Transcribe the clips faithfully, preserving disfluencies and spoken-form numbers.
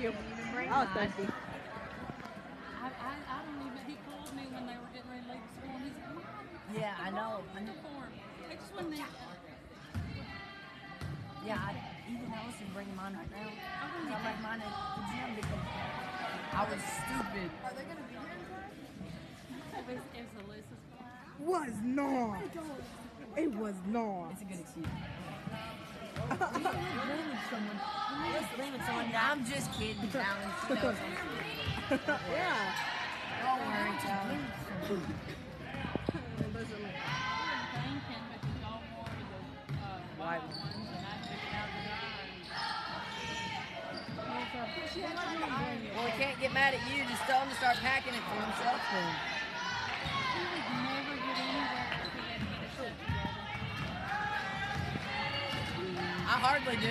you. I was thirsty. I, I, I don't even, he called me when they were getting ready to leave school and he said, Mom, yeah, I know. I know. for him. I just want to Yeah, I, even Allison bringing mine right now. I'm going to bring mine at the gym because I was stupid. Are they going to be here in class? It was, it was Alyssa's class. Was not. It was not. It's a good excuse. blaming someone. Let's blaming someone. I'm just kidding, Alan. She knows I'm kidding. Yeah. Don't worry, Alan. Listen, like, Thinking because y'all wanted the uh, white ones and I took it out the jar. Well, we can't get mad at you. Just tell him to start packing it for himself then. He would never get anywhere if he had to get a shit together. I hardly do.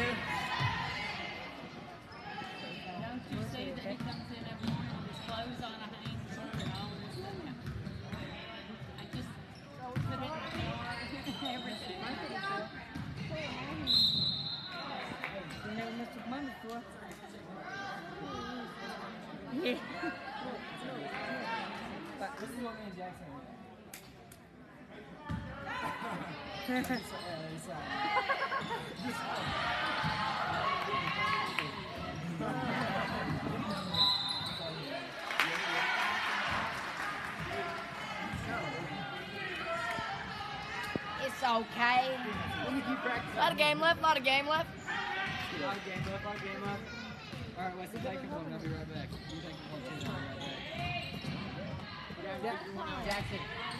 Don't you see that he comes in every morning with his clothes on a hanger and all this stuff? I just put it in the car, everything. you never missed your money before. Yeah. But this is what me and Jackson are. It's okay. A lot of game left, a lot of game left. A lot of game left, a lot of game left. Alright, Wesley, take your phone. I'll be right back. You take your phone too. I'll be right back. Jackson.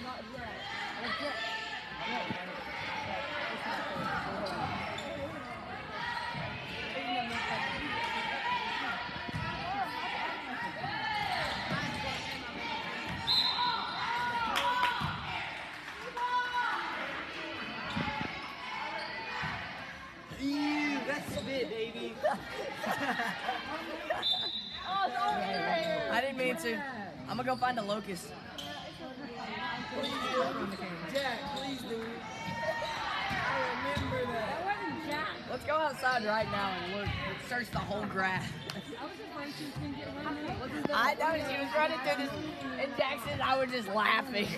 Ew, that's spit, baby. I didn't mean to. I'm gonna go find a locust. Jack, please, dude. I remember that. Let's go outside right now and look. Search the whole grass. I was afraid she was going to get run. I know she was running through this, and Jackson and I were just laughing.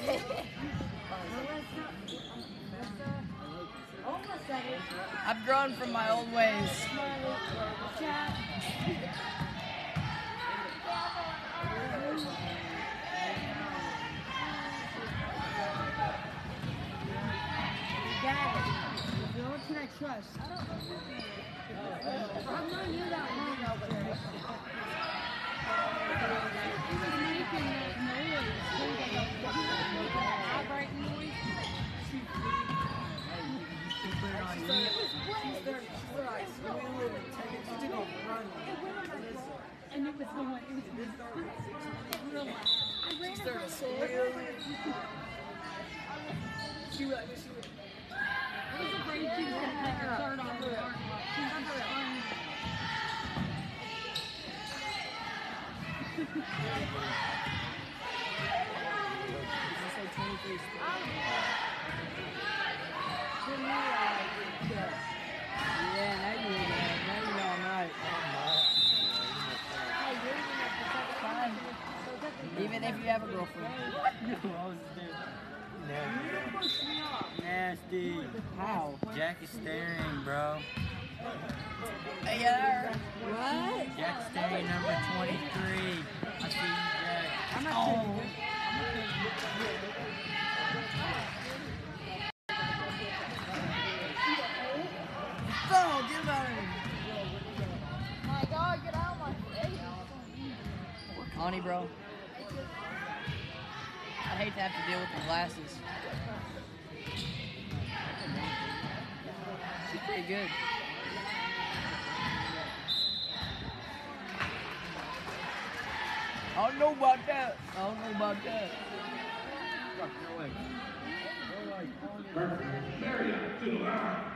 I've grown from my old ways. You know what can I trust? I don't know you that long. He was making that noise, too, that vibrating noise. And it was going, it was real loud. I ran across She was like, she was. I was afraid she was going to take her shirt off the parking lot. She was just running. Yeah, now you know. Now you know I'm right. Even if you have a girlfriend. No, I was there. Nasty. How? Jack is staring, bro. Hey, uh, What? Jack's staring, number twenty-three. I see you, Jack. I'm not oh. Oh, get him out of here. My God, get out of my face. Poor Connie, bro. I hate to have to deal with the glasses. She's pretty good. I don't know about that. I don't know about that. Marriott to the line.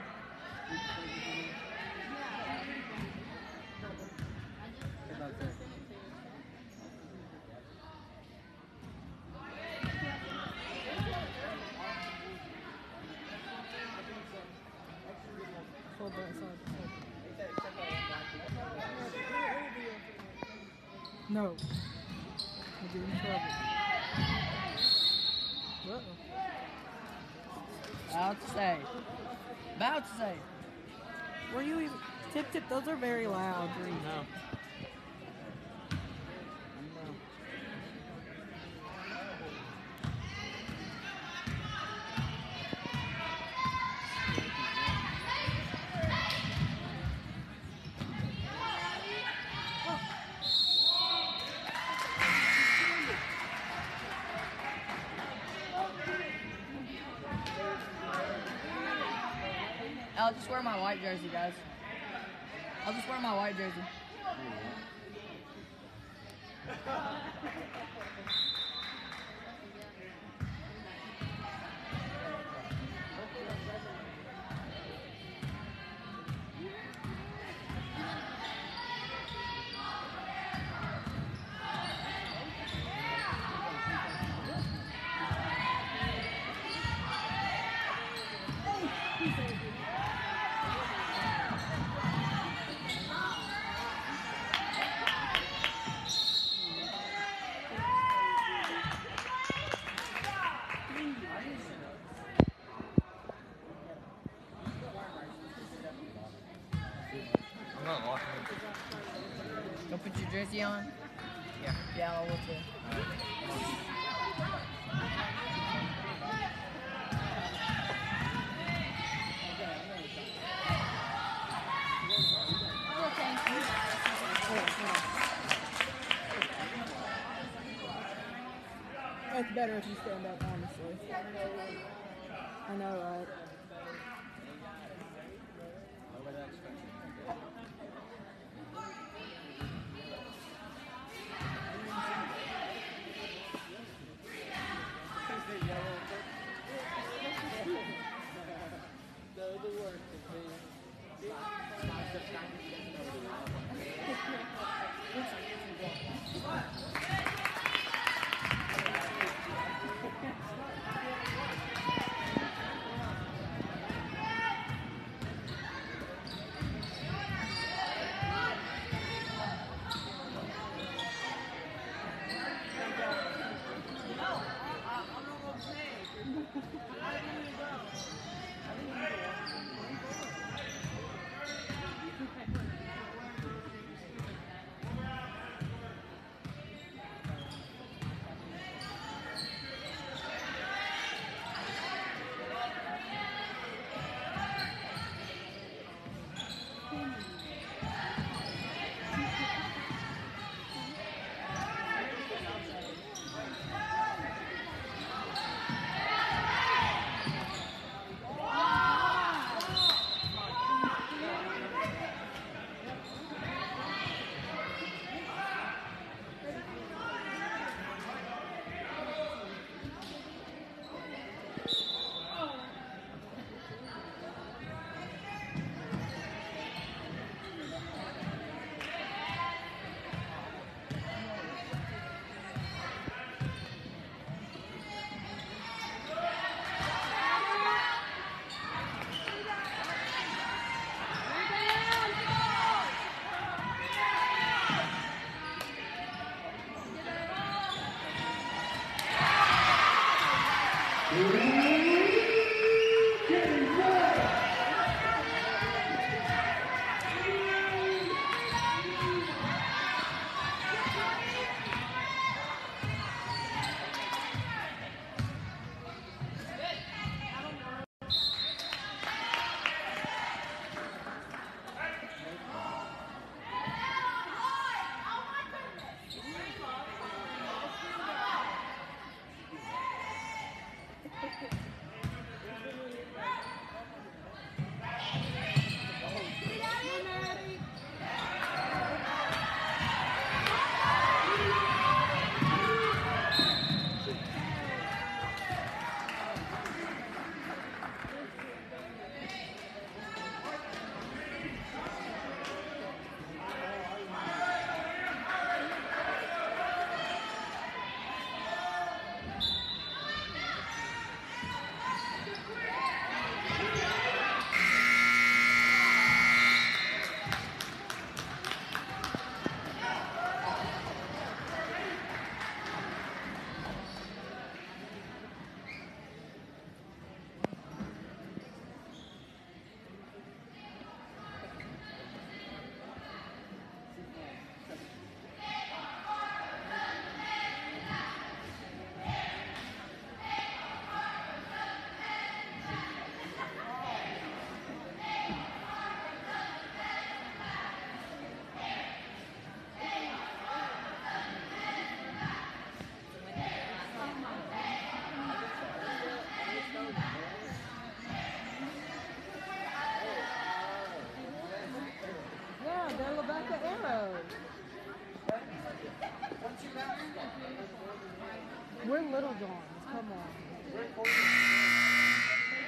Full butt side. No. I get in trouble. Uh-oh. About to say. About to say. Were you even... Tip, tip, those are very loud. No. I'll just wear my white jersey, guys. I'll just wear my white jersey. I'm not locking it. Go put your jersey on. Yeah. Yeah, I will too. It's better if you stand up, honestly. I know, right?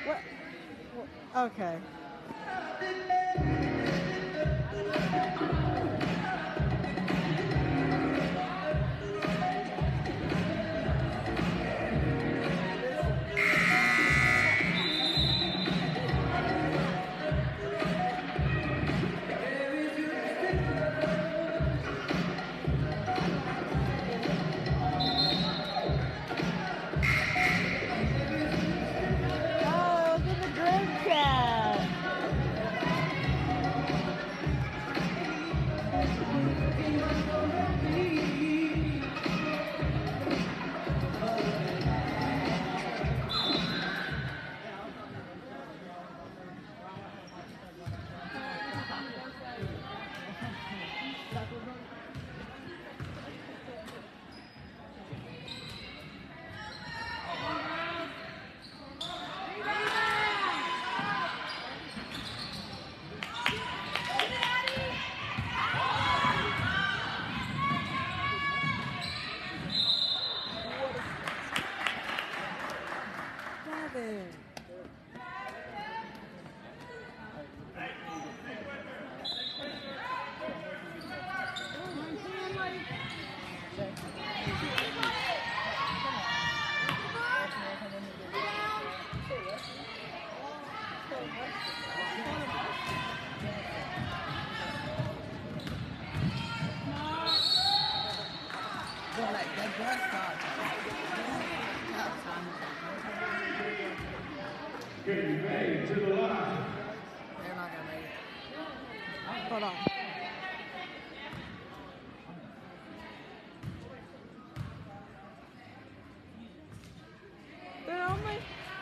What? Okay. Oh, look at the group chat. Devin. Well, like, that bus stop. Getting paid to the line. They're not gonna make it. Hold on. They're only.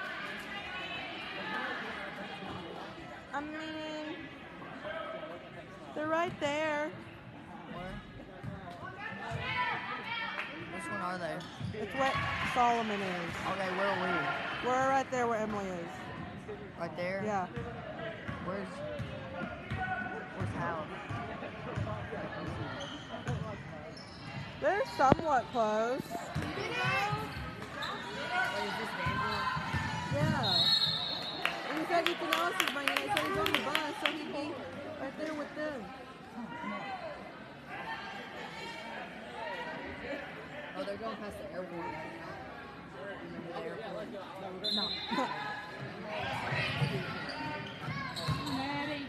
I mean, they're right there. Where? Which one are they? It's what Solomon is. Okay, where are we? We're right there where Emily is. Right there? Yeah. Where's... Where's Hal? They're somewhat close. Wait, is this Danville? Yeah. And he said Ethan Ellis is bringing it, so he's on the bus, so he'd be right there with them. Oh, they're going past the airport. Remember the airport? No. Maddie.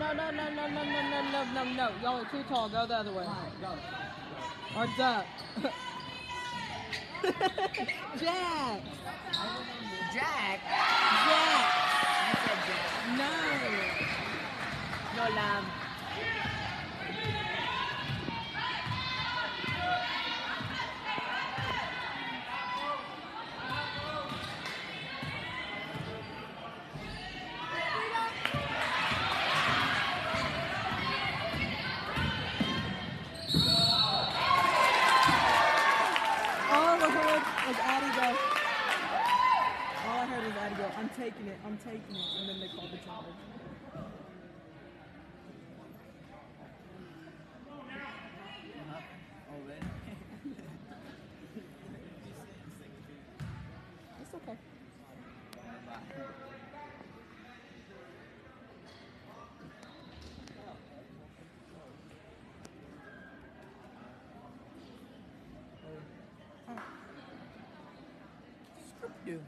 no, no, no, no, no, no, no, no, no, no. Y'all are too tall. Go the other way. Go. Arms up. Jack. Jack. Jack. I said Jack. No. No love. All I heard was Addie go. All I heard was Addie go. I'm taking it. I'm taking it. And then they called the charge. Oh, really? It's okay. Dude.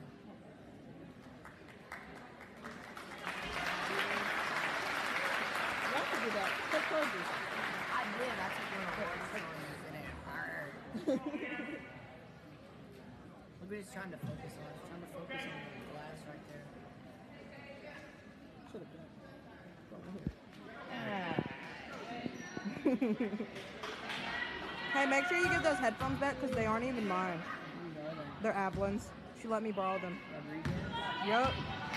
You have to do that. Take poses. I did. I took one of those photos and it hurt. Look what he's trying to focus on. He's trying to focus on the glass right there. Should have been. Hey, make sure you give those headphones back because they aren't even mine. They're Avalon's. She let me borrow them. Yup.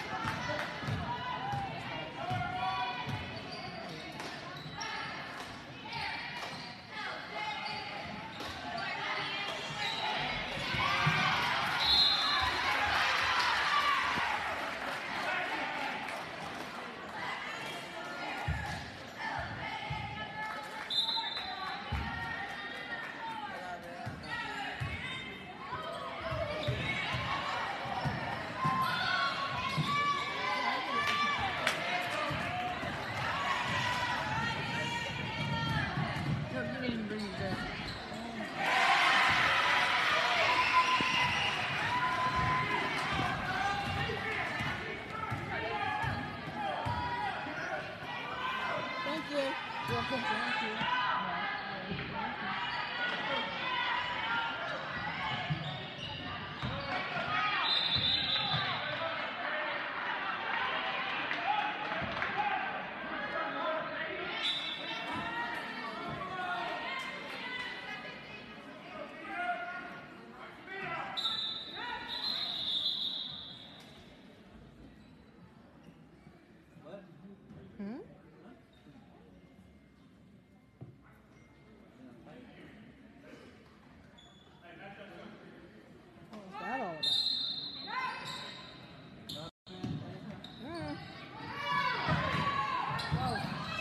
Thank you. Welcome. Thank you. Hmm? What was that all about? Mm. Whoa.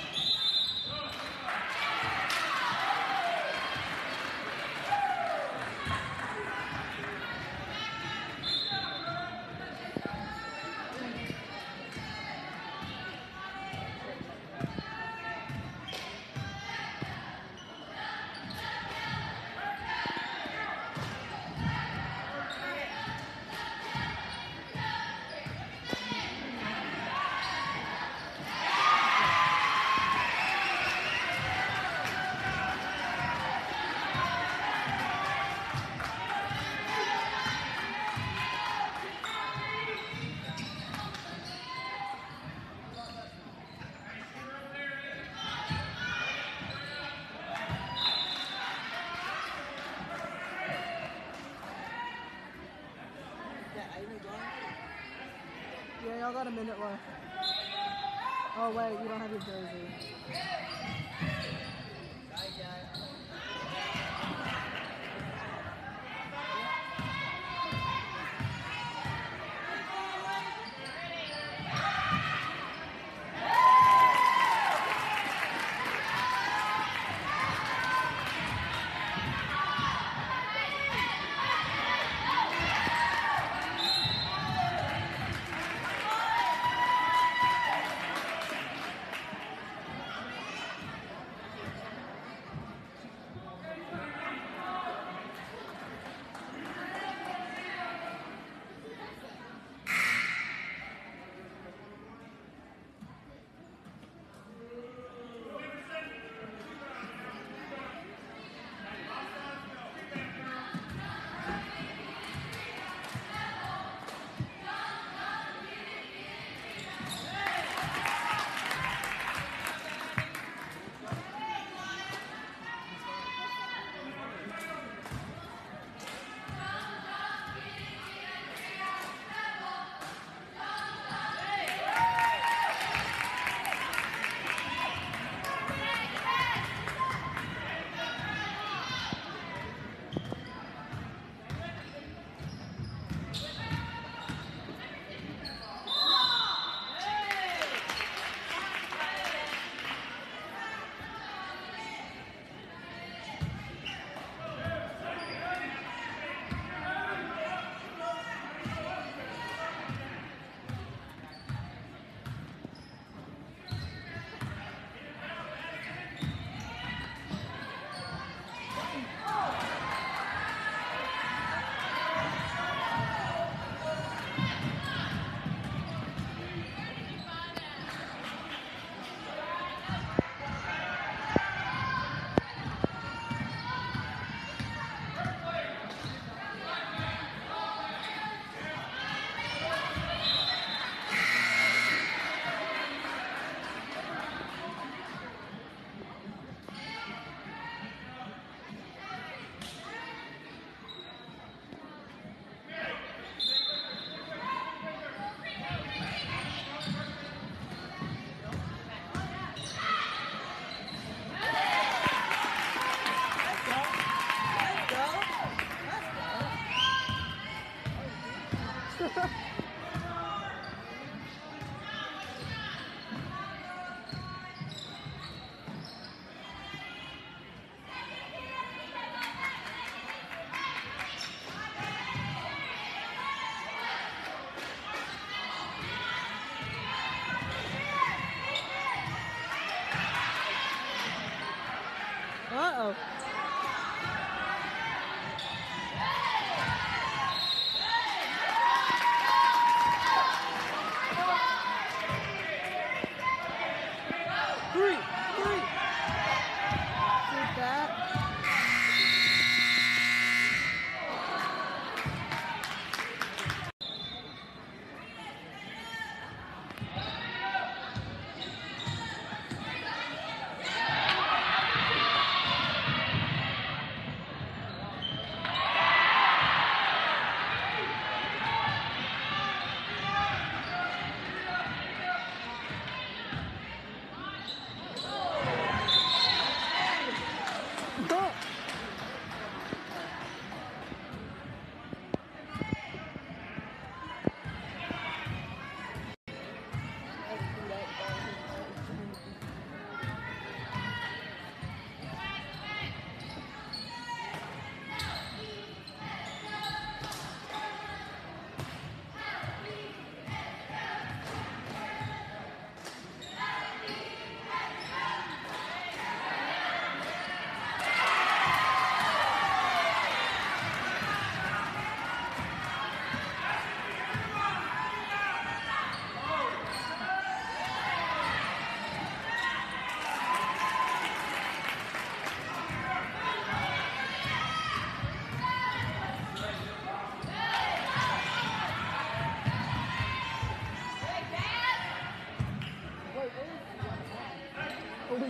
Yeah, y'all got a minute left. Oh wait, you don't have your jersey.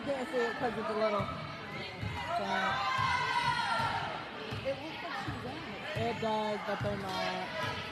You can't see it because it's a little. But It looks like she's on it. it does, but they're not.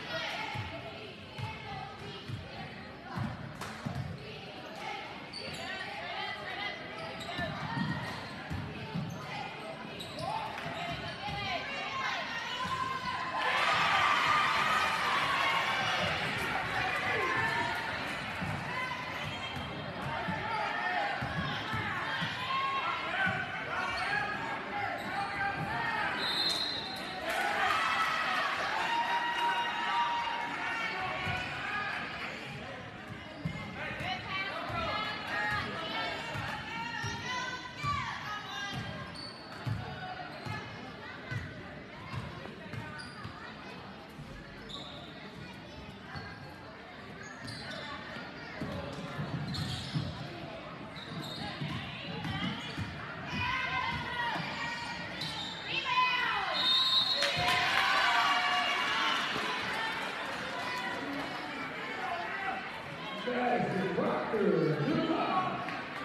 Jackson Proctor to the line.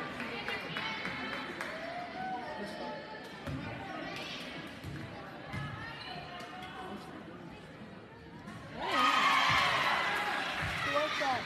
What's that?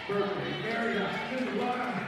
Birthday area to the line.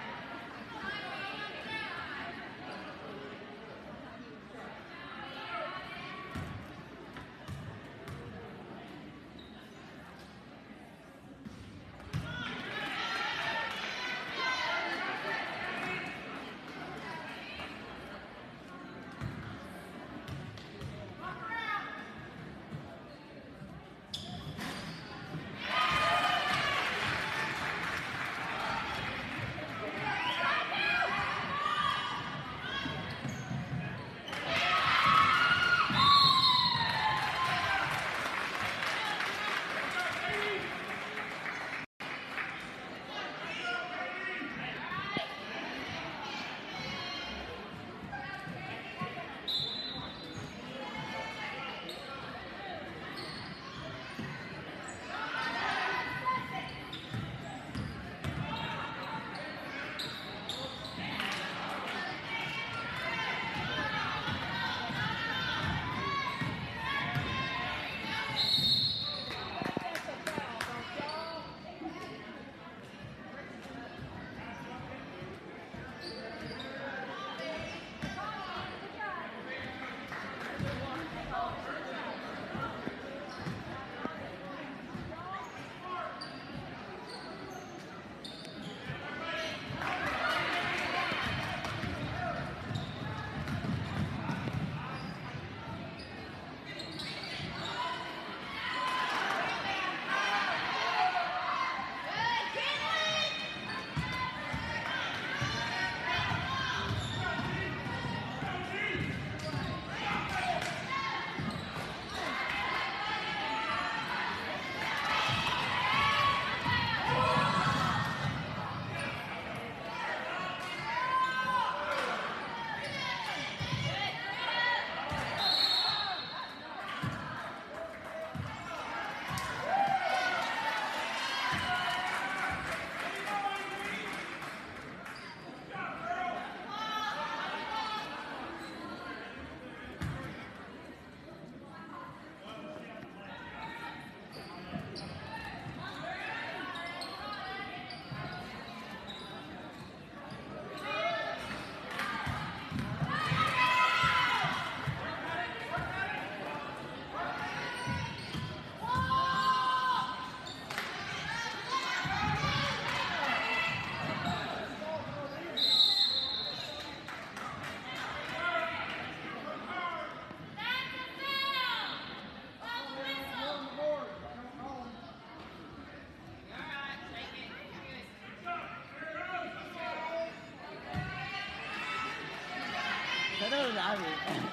Pero dami.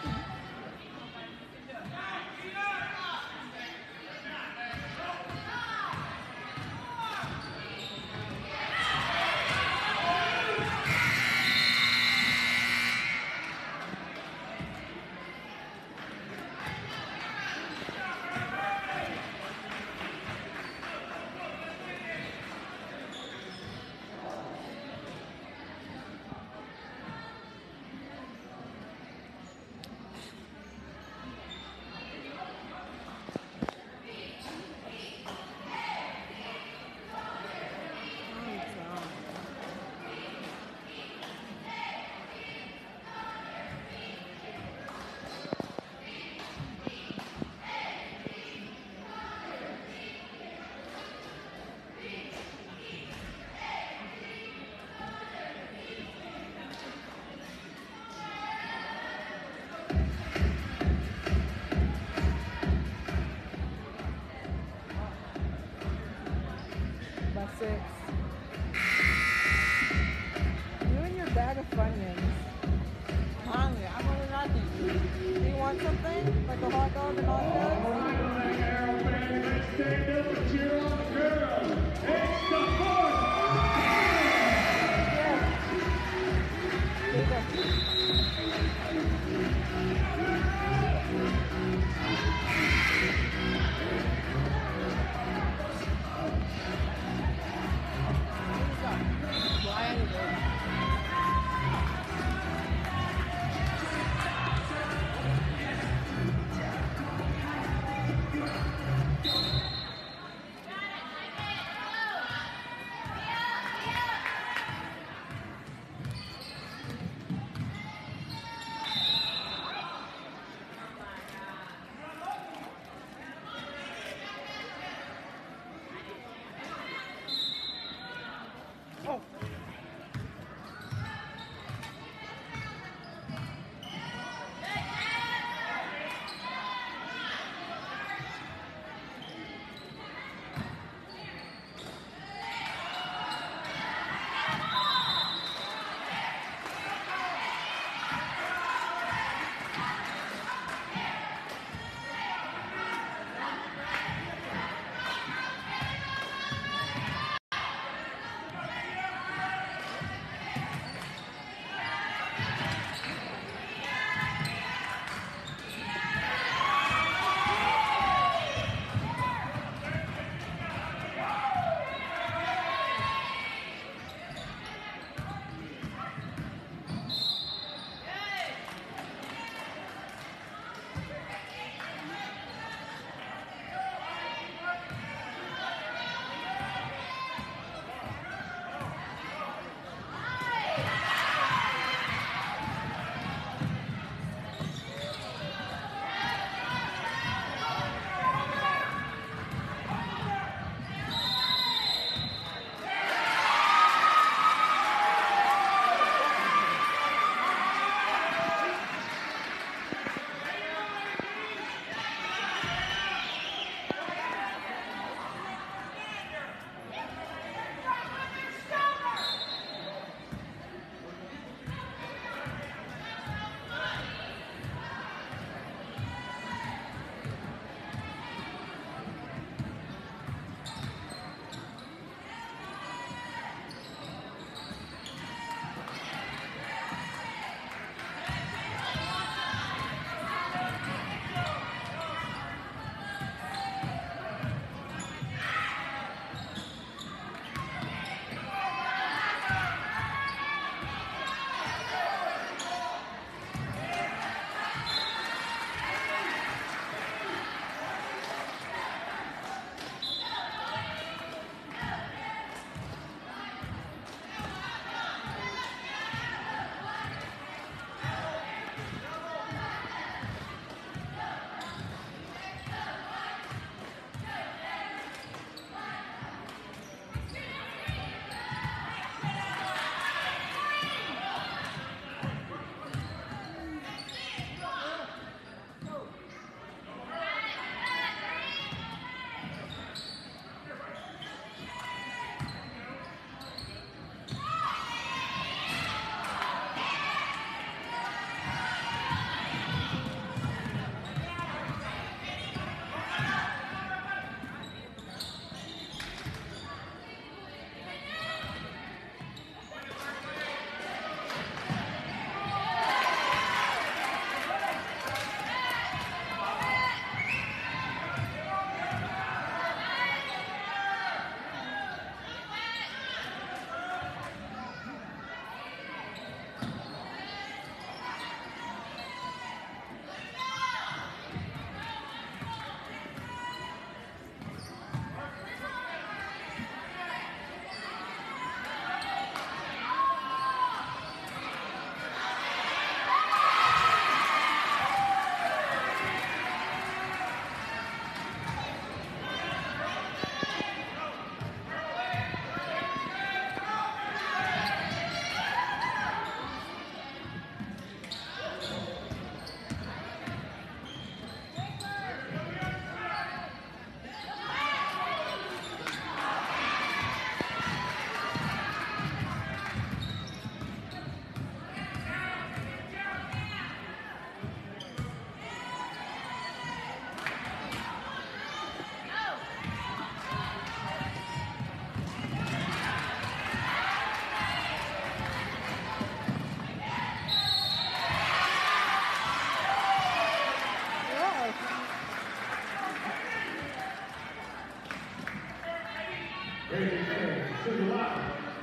By six. You and your bag of Funyuns. I'm hungry. I'm only nothing. Do you want something? Like a hot dog and hot All dogs? right, Olympic Aerofans, let's stand up and cheer on the girls. It's the fourth. Yeah. Here you go. Raise your hand to the line.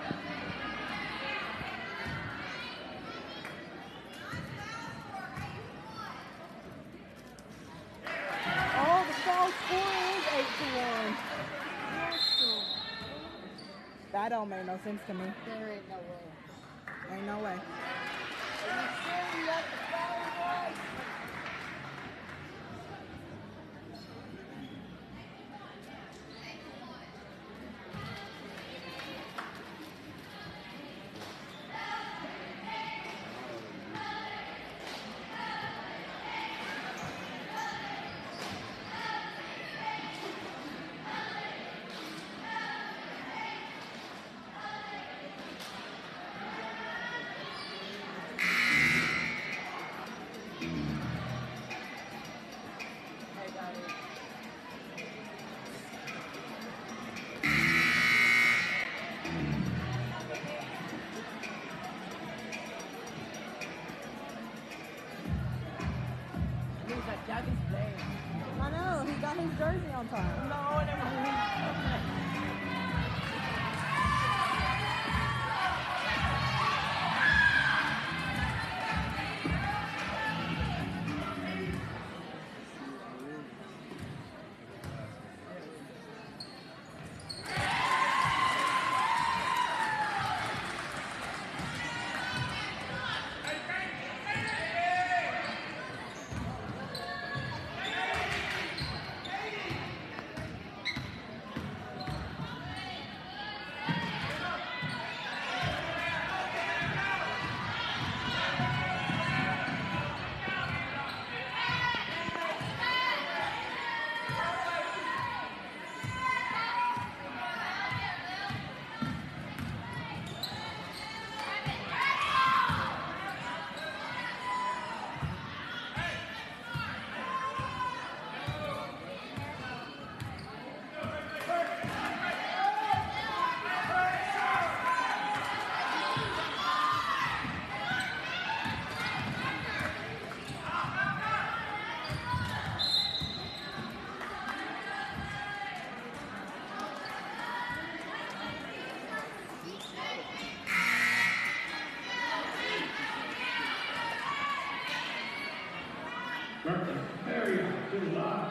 Oh, the foul score is eight to one. That don't make no sense to me. There ain't no way. Ain't no way. Are you sure you got the foul right? Looks like Jackie's playing. I know, he got his jersey on time. No, never mind. Marcus Marion to the line.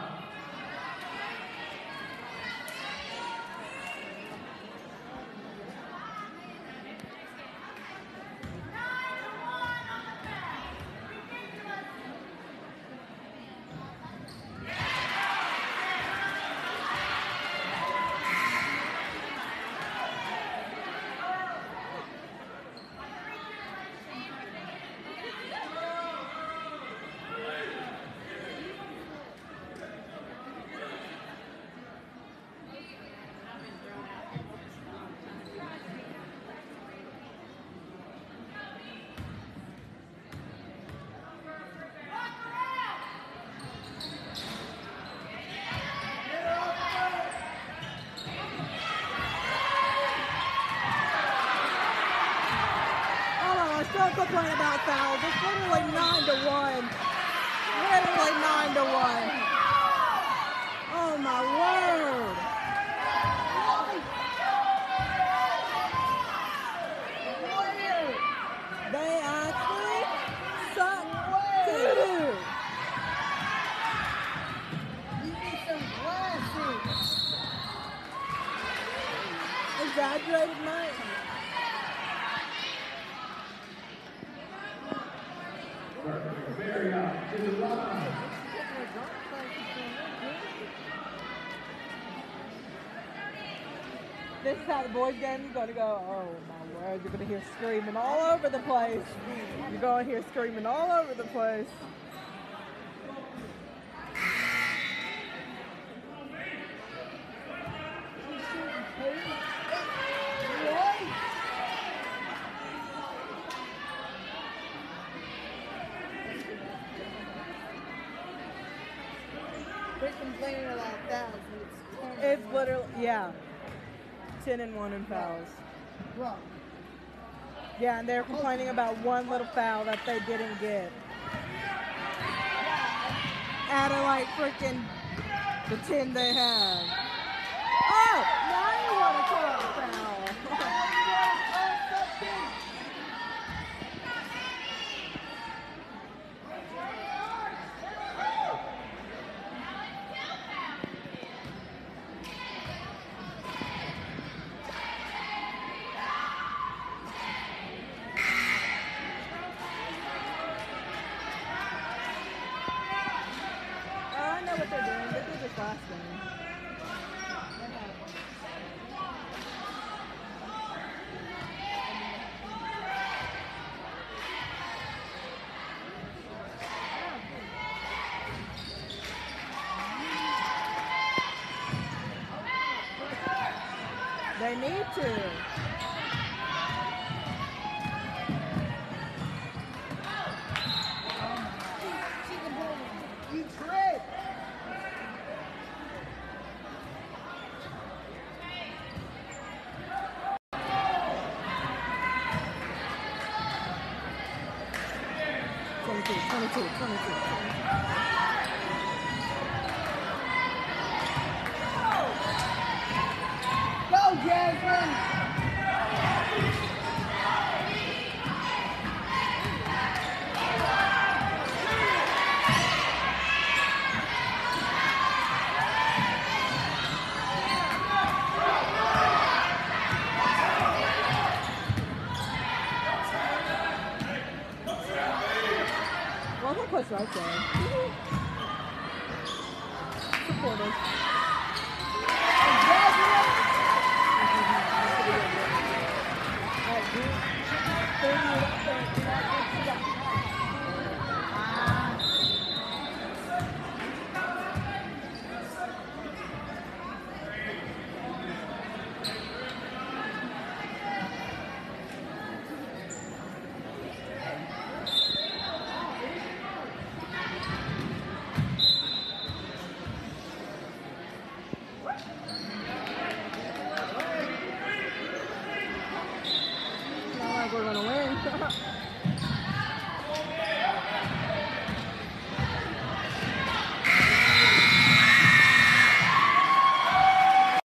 Don't complain about fouls. It's literally nine to one. Literally nine to one. Oh my word. They actually suck too. You need some glasses. Exaggerated night. Marcus Marion to the line. This is how the boys game, you're gonna go, oh my word, you're gonna hear screaming all over the place. You're gonna hear screaming all over the place. Quit complaining about fouls. It's It's literally, yeah. ten and one in fouls. wrong. Yeah, and they're complaining about one little foul that they didn't get. Out of like freaking the ten they had. Oh, now you want to call They need to. You trick! twenty-two, twenty-two, twenty-two, twenty-two. Go, Jasmine! Well, he'll push right there. Supportive.